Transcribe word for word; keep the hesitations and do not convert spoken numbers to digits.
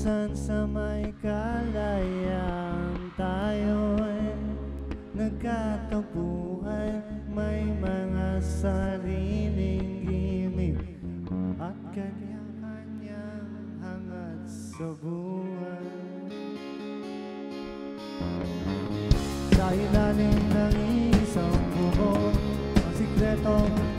saan sa may kalayaan tayo'y nagkatagpuan, may mga sariling gimmick at kanya-kanyang hangad sa buhay. Sa ilalim ng isang buhok, ang sikretong